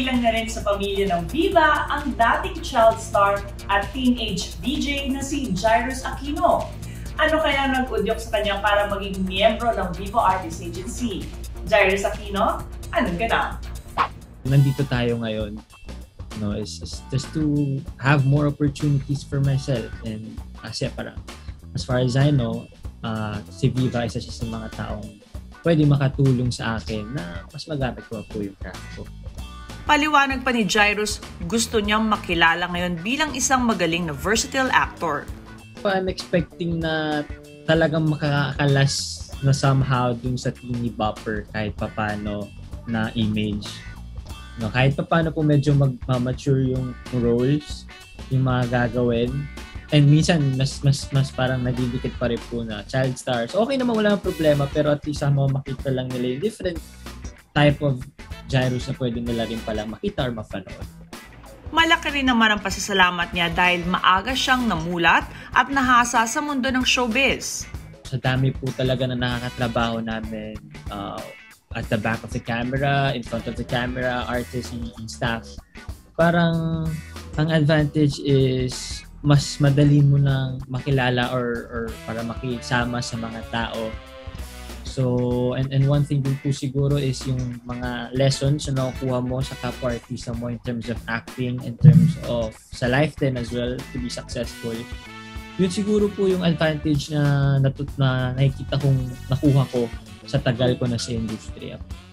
Kabilang na rin sa pamilya ng Viva ang dating child star at teenage DJ na si Jairus Aquino. Ano kaya nag-udyok sa kanya para maging miyembro ng Viva Artist Agency? Jairus Aquino, anong ganap? Nandito tayo ngayon, is just to have more opportunities for myself. And kasi parang, as far as I know, si Viva isa siya sa mga taong pwede makatulong sa akin na mas magamit ko po yung craft ko. Paliwanag pa ni Jairus, gusto niyang makilala ngayon bilang isang magaling na versatile actor. I'm expecting na talagang makakalas na somehow dun sa teeny bopper kahit papano na image. No, kahit papano po medyo mag-mature yung roles, yung mga gagawin. And minsan, mas parang nadidikit pa rin po na child stars. Okay naman, wala nang problema, pero at least mo makita lang nila yung different type of Jairus na pwede nila rin palang makita or mapanood. Malaki rin naman ang pasasalamat niya dahil maaga siyang namulat at nahasa sa mundo ng showbiz. Sa dami po talaga na nakakatrabaho namin at the back of the camera, in front of the camera, artists and staff. Parang ang advantage is mas madali mo nang makilala or para makisama sa mga tao. So, and one thing din po siguro is yung mga lessons na nakukuha mo sa kapwa-artista mo in terms of acting, in terms of sa life din as well to be successful. Yun siguro po yung advantage na nakikita kong nakuha ko sa tagal ko na sa industriya.